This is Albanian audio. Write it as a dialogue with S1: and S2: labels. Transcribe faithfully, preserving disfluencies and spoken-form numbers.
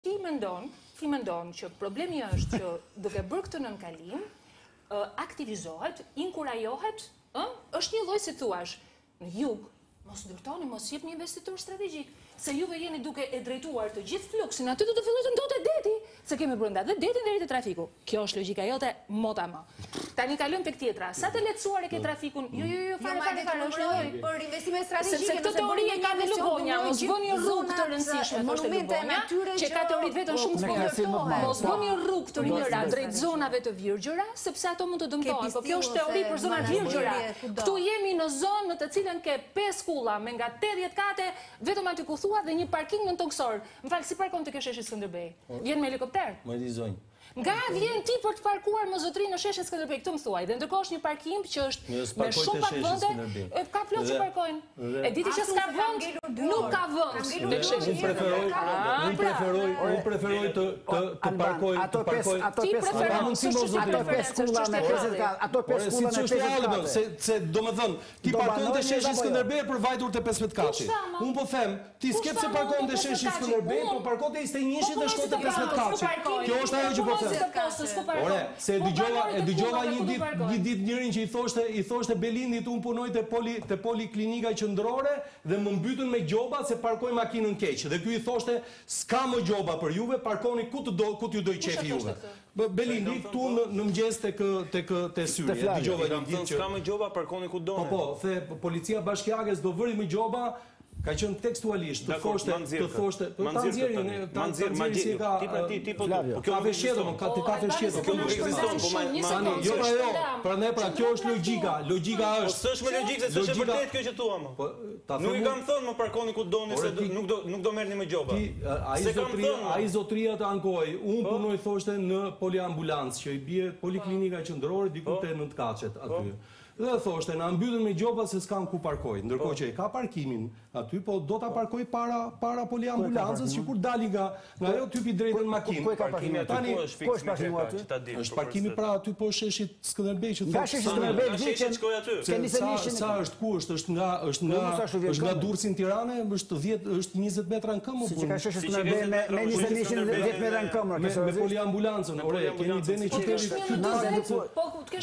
S1: Ti mendon, ti mendon që problemi është që duke bërë këtë nënkalim, aktivizohet, inkurajohet, është një lloj si thuash, në jug, mos ndërtoni, mos jepni investitor strategjik, se juve jeni duke e drejtuar të gjithë fluksin, aty do të fillojë të ndotet deti, se kemi brenda dhe detin deri te trafiku. Kjo është logjika jote, mota më. Tani kalojmë tek tjetra. Sa të lehtësuar e ke trafikun? Jo, jo, jo, fare fare fare, është lloj
S2: për investime strategjike.
S1: Sepse këtë teori e ka në Lubonja, mos bëni rrugë të rëndësishme, thoshte Lubonja, që ka teoritë vetëm shumë të ndërtohen. Mos bëni rrugë të rinjëra drejt zonave të virgjëra, sepse ato mund të dëmtohen. Po kjo është teori për zonat virgjëra. Ktu jemi në zonë në të cilën ke pesë kulla me nga tetëdhjetë kate, vetëm aty ku thua dhe një parking në toksor. M'fal, si parkon te sheshi Skënderbej? Vjen me helikopter?
S3: Më lizonj.
S1: Nga vjen ti për të parkuar më zotrin në sheshin Skënderbej, këtë më thuaj. Dhe ndërkohë është një parkim që është me shumë pak vende, ka plot që parkojnë. E diti që s'ka vend, nuk ka vend.
S3: Unë preferoj, unë preferoj, unë preferoj të të parkoj, të parkoj.
S1: Ti preferon
S4: ato pesë kulla me pesë, ato pesë kulla me pesë.
S3: Se se domethënë, ti parkon te sheshi Skënderbej për vajtur te pesëmbëdhjetë kaçi. Unë po them, ti skep se parkon te sheshi Skënderbej, po parkon te njëzet e njëjtë dhe shkon te pesëmbëdhjetë kaçi. Kjo është ajo që po
S1: Ore,
S3: se dëgjova e dëgjova një ditë një ditë njërin që i thoshte i thoshte Belindit un punoj te poli te poliklinika qendrore dhe më mbytën me gjoba se parkoj makinën keq. Dhe ky i thoshte s'ka më gjoba për juve, parkoni ku të do ku t'ju doj qefi juve. Belindi këtu në në mëngjes tek tek te syri. Dëgjova një ditë që
S5: s'ka më gjoba, parkoni ku doni.
S3: Po po, the policia bashkiake do vëri më gjoba. Ka qenë tekstualisht, të thoshte, të thoshte, të tanxhierin, tanxhierin si ka
S5: ti pra ti ti po
S3: kjo ka veshjetur, ka ti ka veshjetur,
S5: kjo nuk ekziston, po
S3: mani, jo pra jo, prandaj pra kjo është logjika, logjika është.
S5: Po s'është më logjikë se s'është vërtet kjo që thua më.
S3: Po ta them.
S5: Nuk i kam thënë më parkoni ku doni se nuk do nuk do merrni më gjoba.
S3: Ai zotria, ai zotria të ankoi, un punoj thoshte në poliambulancë që i bie poliklinika qendrore diku te nëntë kaçet aty. Dhe thoshte, na mbytën me gjoba se s'kam ku parkoj. Ndërkohë që e ka parkimin aty, po do ta parkoj para para poliambulancës që kur dali nga nga ajo typi drejtën makinë.
S4: Ku e ka parkimin?
S5: Tani ku është parkimi aty?
S3: Është parkimi pra aty po sheshit Skënderbej që
S4: thotë. Sheshi Skënderbej
S5: vjen shkoj aty.
S3: Sa sa është ku është? Është nga është nga është nga Durrësi në Tiranë, është dhjetë është njëzet metra në këmbë.
S4: Si ka sheshi Skënderbej me me njëzet dhjetë metra në këmbë.
S3: Me poliambulancën, ore, keni idenë qytetit.
S1: Po